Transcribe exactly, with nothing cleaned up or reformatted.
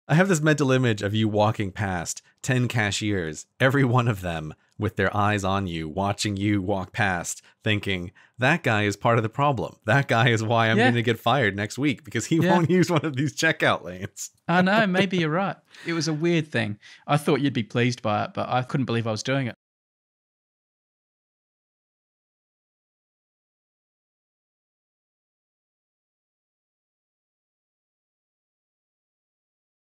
I have this mental image of you walking past ten cashiers, every one of them with their eyes on you, watching you walk past, thinking, that guy is part of the problem. That guy is why I'm Yeah. going to get fired next week because he Yeah. won't use one of these checkout lanes. I know, maybe you're right. It was a weird thing. I thought you'd be pleased by it, but I couldn't believe I was doing it.